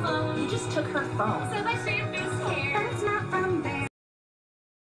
phone. You just took her phone. So let's say